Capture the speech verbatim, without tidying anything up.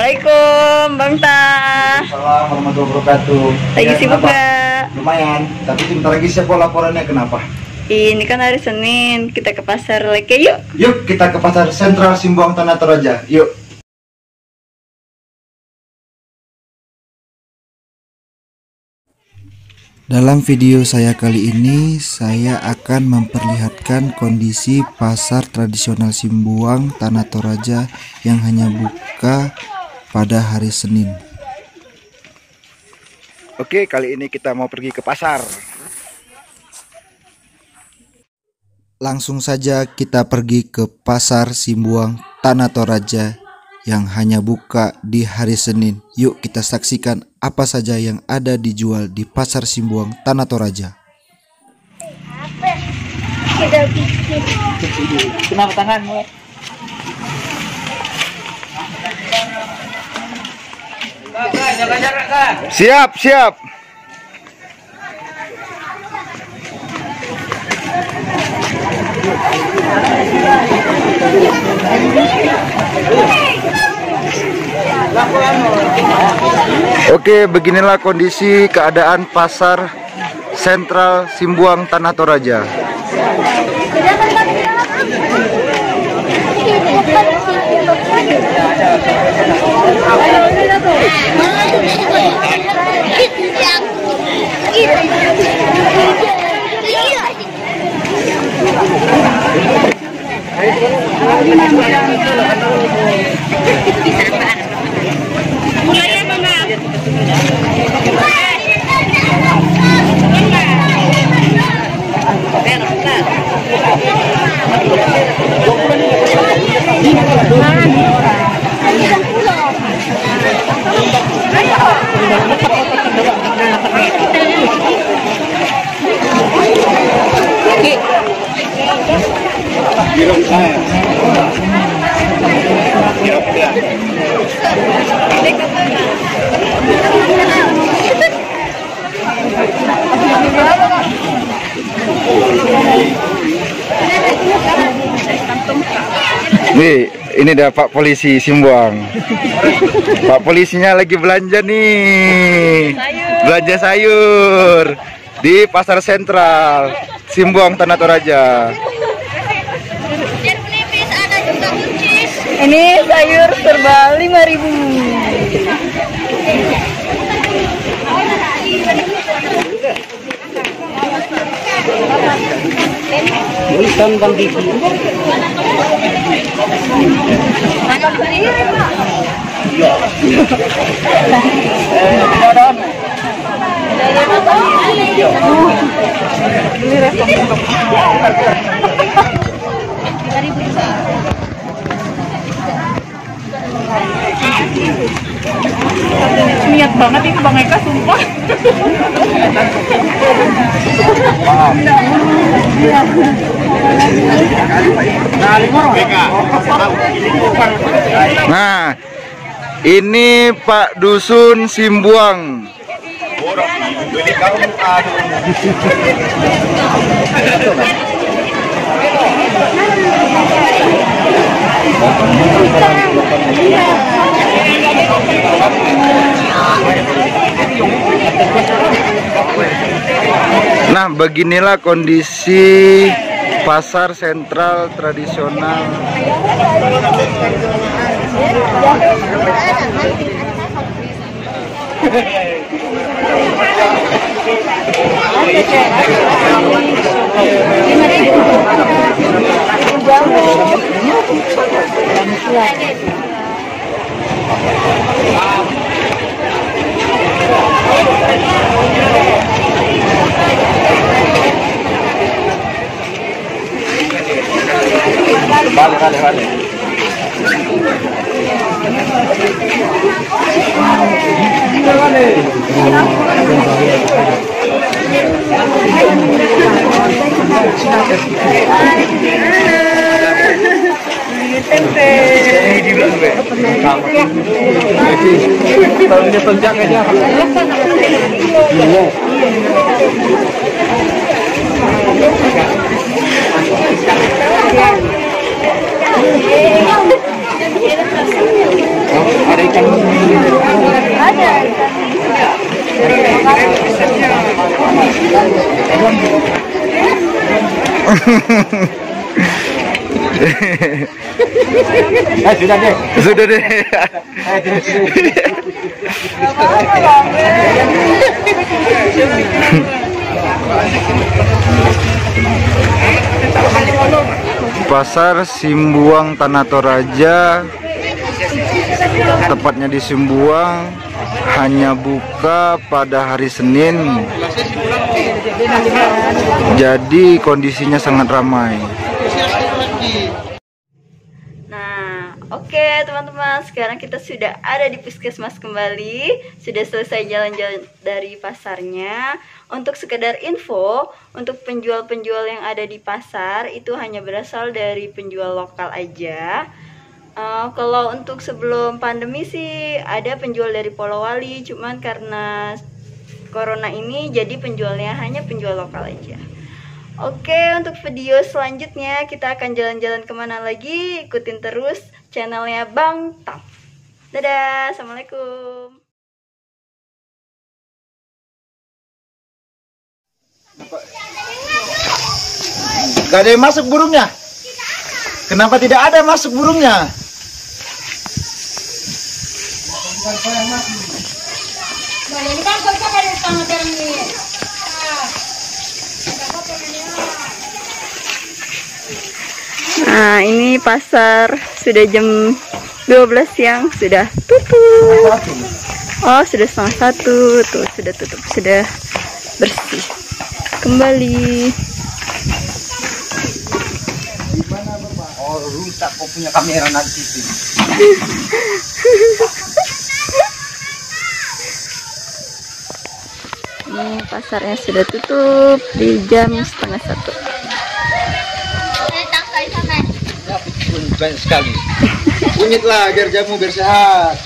Assalamualaikum, Bang Ta. Assalamualaikum warahmatullahi wabarakatuh. Lagi Ya, sibuk kenapa? nggak? Lumayan, tapi sebentar lagi siapa laporannya kenapa? Ini kan hari Senin, kita ke pasar Leke yuk. Yuk kita ke pasar sentral Simbuang Tanah Toraja. Yuk. Dalam video saya kali ini, saya akan memperlihatkan kondisi pasar tradisional Simbuang Tanah Toraja yang hanya buka pada hari Senin. Oke, kali ini kita mau pergi ke pasar. Langsung saja kita pergi ke pasar Simbuang Tanah Toraja yang hanya buka di hari Senin. Yuk kita saksikan apa saja yang ada dijual di pasar Simbuang Tanah Toraja. Kenapa tanganmu? Siap, siap. Oke, beginilah kondisi keadaan pasar sentral Simbuang Tanah Toraja. Nih, ini ada Pak Polisi Simbuang. Pak Polisinya lagi belanja nih. Sayur. Belanja sayur di pasar sentral Simbuang Tanah Toraja. Ini sayur serba lima ribu. Niat banget ini Bang Eka, sumpah. Nah, ini Pak Dusun Simbuang. Nah, beginilah kondisi pasar sentral tradisional. Vale, vale, vale. Ada ikan Eh, sudah deh. Sudah deh. Pasar Simbuang Tanah Toraja, tepatnya di Simbuang, hanya buka pada hari Senin. Jadi kondisinya sangat ramai. Nah, oke teman-teman, sekarang kita sudah ada di puskesmas kembali. Sudah selesai jalan-jalan dari pasarnya. Untuk sekedar info, untuk penjual-penjual yang ada di pasar itu hanya berasal dari penjual lokal aja. Uh, kalau untuk sebelum pandemi sih ada penjual dari Polowali, cuman karena corona ini jadi penjualnya hanya penjual lokal aja. Oke, untuk video selanjutnya kita akan jalan-jalan kemana lagi, ikutin terus channelnya Bang Tam. Dadah, assalamualaikum. Gak ada yang masuk burungnya. Kenapa tidak ada masuk burungnya? Nah, ini pasar sudah jam dua belas siang, sudah tutup. Oh, sudah setengah satu, tuh sudah tutup, sudah bersih kembali. Oh, rusak kok punya kamera nanti sih. Ini pasarnya sudah tutup di jam setengah satu. Banyak sekali. Kunyit lah biar jamu biar sehat.